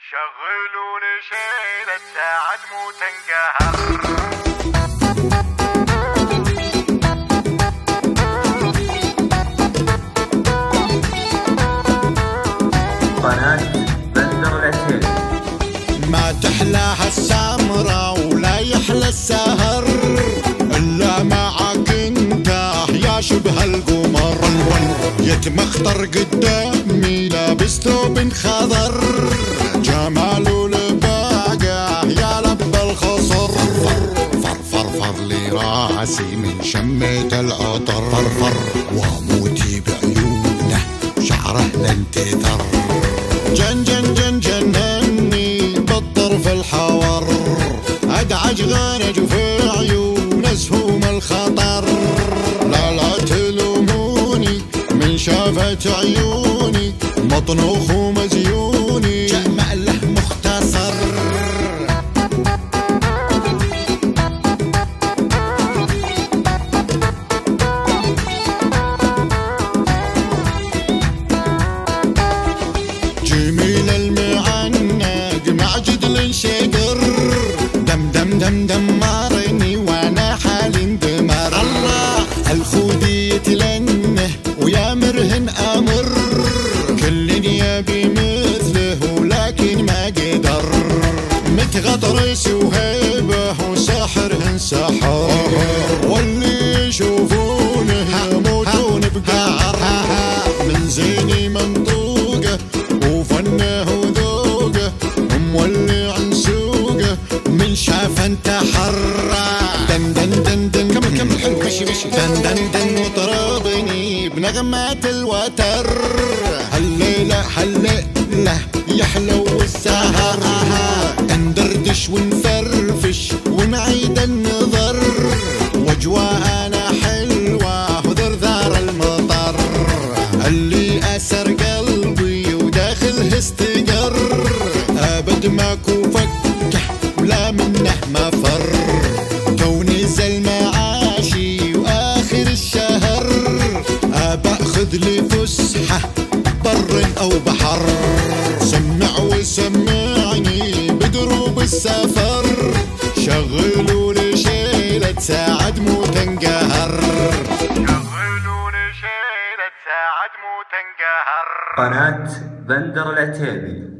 شغلوني شيلة ساعد مو تنقهر. قناة بندر العتيبي. ما تحلاها السمرة ولا يحلى السهر إلا معك انت يا شبه القمر. يتمخطر قدامي لابس ثوب خضر، جماله لباقه يا لب الخصر. فرفر لي راسي من شمة العطر، فرفر واموتي بعيونه شعره لن تثر. جن جن جن جنني بالطرف الحور، ادعج غنج في عيون اسهم الخطر. لا تلوموني من شافت عيوني، مطنوخ ومزيوني جمع له مختصر. جميل المعنق مع جدل شقر، دم دم دم دمرني وانا حالي اندمر. الله الخودي يتلنه ويا مرهن امر، كل يبي مثله ولكن ما قدر. متغطرس وهيبه وساحره سحر، واللي يشوفونه يموتون بقهر. من زيني منطوقه وفنه وذوقه، مولي عن سوقه من شاف انت حره. دن دن دن دن كمل حلو مشي دن دن دن وطربني بنغمات الوتر. هالليلة يحلو السهر، ندردش ونفرفش ونعيد النظر، واجواءنا حلوة وذرذار المطر. اللي أسر قلبي وداخله استقر، أبد ماكو فكه ولا منه مفر. تو نزل معاشي وآخر الشهر، أبأخذ لي فسحة بر أو بحر. سمع وسمعني بدروب السفر، شغلوني شيلة ساعد مو تنقهر. شغلوني شيلة ساعد مو تنقهر. قناة بندر العتيبي.